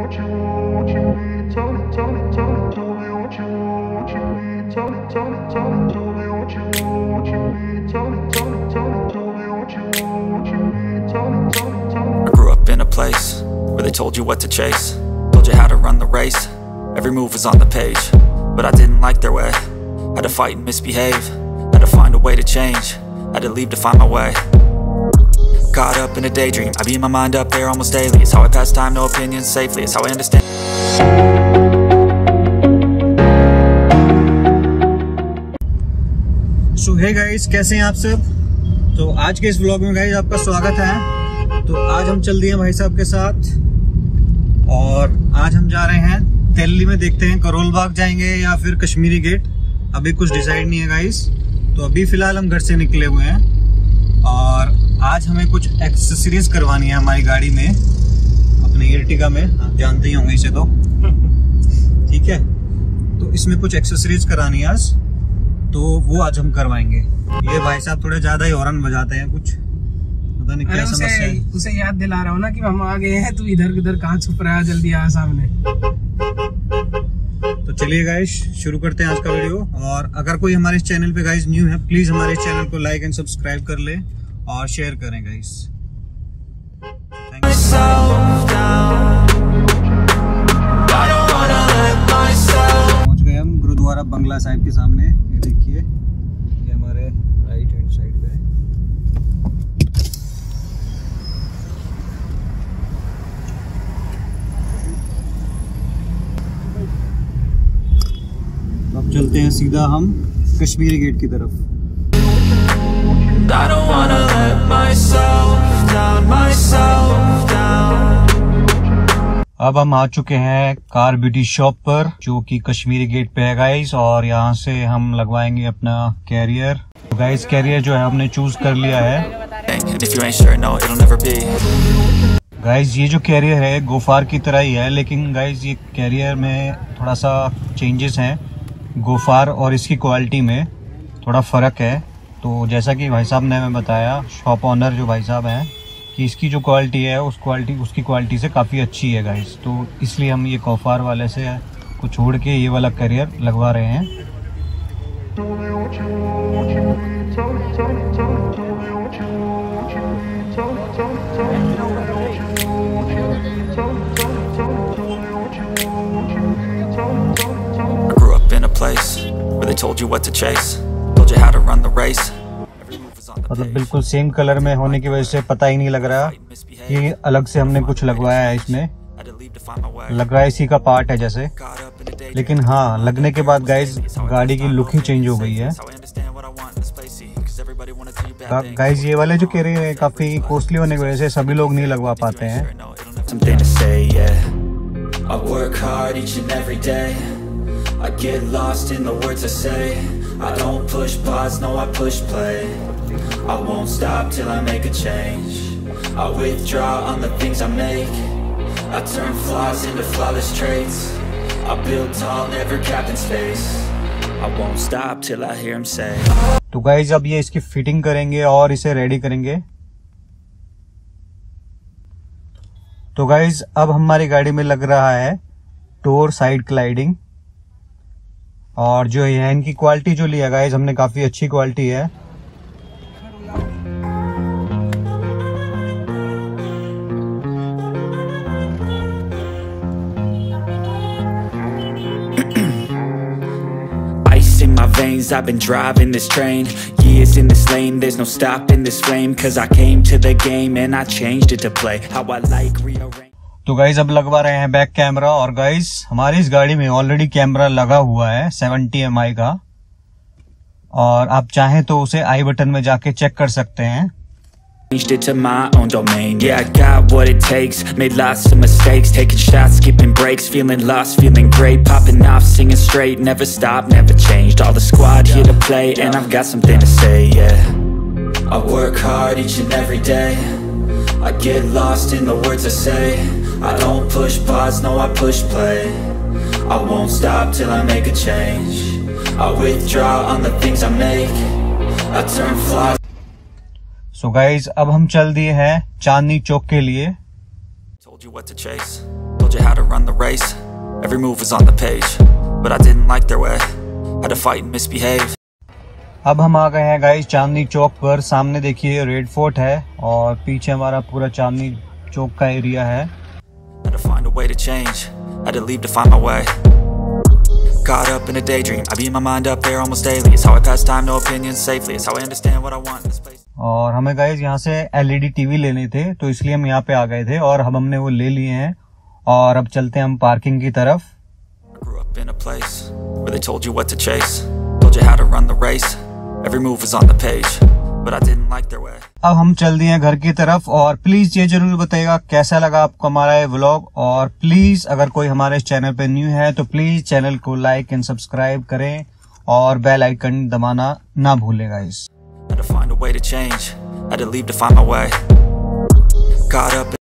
grew up in a place where they told you what to chase, told you how to run the race. Every move was on the page, but I didn't like their way. Had to fight and misbehave, had to find a way to change, had to leave to find my way. Caught up in a daydream, I beat my mind up there almost daily. It's how I pass time, no opinions safely, it's how I understand. So hey guys, कैसे हैं आप सब? तो आज के इस vlog में guys आपका स्वागत है। तो आज हम चल दिए हैं भाई साहब के साथ और आज हम जा रहे हैं दिल्ली में। देखते हैं करोल बाग जाएंगे या फिर कश्मीरी गेट, अभी कुछ डिसाइड नहीं है गाइस। तो अभी फिलहाल हम घर से निकले हुए हैं और आज हमें कुछ एक्सेसरीज करवानी है हमारी गाड़ी में, अपने एर्टिगा में। आप जानते ही होंगे इसे तो, ठीक है। तो इसमें कुछ एक्सेसरीज करानी है आज, तो वो आज हम करवाएंगे। ये भाई साहब थोड़े ज्यादा ही हॉर्न बजाते हैं, कुछ पता नहीं क्या समस्या है। उसे याद दिला रहा हूँ ना कि हम आ गए हैं, तू इधर उधर कहाँ छुप रहा है, जल्दी आ सामने। तो चलिए गाइस शुरू करते हैं आज का वीडियो। और अगर कोई हमारे चैनल पे गाइस न्यू है, प्लीज हमारे चैनल को लाइक एंड सब्सक्राइब कर ले और शेयर करें गाइस। पहुंच गए हम गुरुद्वारा बंगला साहिब के सामने। ये देखिए, ये हमारे राइट हैंड साइड पे। अब चलते हैं सीधा हम कश्मीरी गेट की तरफ। अब हम आ चुके हैं कार ब्यूटी शॉप पर, जो कि कश्मीरी गेट पे है गाइस। और यहाँ से हम लगवाएंगे अपना कैरियर। तो गाइस कैरियर जो है हमने चूज कर लिया है। गाइस ये जो कैरियर है गोफार की तरह ही है, लेकिन गाइस ये कैरियर में थोड़ा सा चेंजेस हैं। गोफार और इसकी क्वालिटी में थोड़ा फ़र्क है। तो जैसा कि भाई साहब ने हमें बताया, शॉप ऑनर जो भाई साहब हैं, कि इसकी जो क्वालिटी है उसकी क्वालिटी से काफ़ी अच्छी है गाइस। तो इसलिए हम ये गोफार वाले से को छोड़ के ये वाला कैरियर लगवा रहे हैं। मतलब बिल्कुल सेम कलर में होने की वजह से पता ही नहीं लग रहा कि अलग से हमने कुछ लगवाया है। इसमें लग रहा है इसी का पार्ट है जैसे, लेकिन हाँ लगने के बाद गाइज गाड़ी की लुक ही चेंज हो गई है। गाइज ये वाले जो कैरियर है काफी कॉस्टली होने की वजह से सभी लोग नहीं लगवा पाते हैं। I get lost in the words I say. I don't push pause, no I push play. I won't stop till I make a change. I withdraw on the things I make. I turn flaws into flawless traits. I build tall, never capped in space. I won't stop till I hear him say. तो guys अब ये इसकी fitting करेंगे और इसे ready करेंगे। तो guys अब हमारी गाड़ी में लग रहा है टोर साइड क्लाइडिंग। और जो है इनकी क्वालिटी जो लिया गाइस हमने, काफी अच्छी क्वालिटी है। Ice in my veins, I've been driving this train. Years in this lane, there's no stopping this flame. Cause I came to the game and I changed it to play how I like, rearrange. तो guys अब लगवा रहे हैं back camera. और guys हमारी इस गाड़ी में ऑलरेडी कैमरा लगा हुआ है 70 MI का, और आप चाहें तो उसे आई बटन में जाके चेक कर सकते हैं। Changed it to my own domain. Yeah, I got what it takes. Made lots of mistakes, taking shots, skipping breaks, feeling lost, feeling great, popping off, singing straight, never stopped, never changed. All the squad here to play, and I've got something to say. Yeah, I work hard each and every day. I get lost in the words I say. I don't push pause, no I push play. I won't stop till I make a change. I withdraw on the things I make. I turn flaws. So guys अब हम चल दिए हैं चांदनी चौक के लिए। Told you what to chase, told Told you how to run the race. Every move was on the page, but I didn't like their way. Had to fight and misbehave. अब हम आ गए हैं गाइस चांदनी चौक पर। सामने देखिए red fort है और पीछे हमारा पूरा चांदनी चौक का एरिया है। Had to find a way to change. Had to leave to find my way. Caught up in a daydream. I beat my mind up there almost daily. It's how I pass time, no opinions safely. It's how I understand what I want in this place. और हमें guys यहाँ से LED TV लेने थे, तो इसलिए हम यहाँ पे आ गए थे और अब हमने वो ले लिए हैं और अब चलते हैं हम पार्किंग की तरफ। I grew up in a place where they told you what to chase. Told you how to run the race. Every move was on the page, but I didn't like their way. अब हम चल दिए हैं घर की तरफ और please ये जरूर बताइएगा कैसा लगा आपको हमारा ये व्लॉग। और प्लीज अगर कोई हमारे चैनल पे न्यू है तो प्लीज चैनल को लाइक एंड सब्सक्राइब करें और बेल आइकन दबाना ना भूलें guys. Had to find a way to change. Had to leave to find my way. Caught up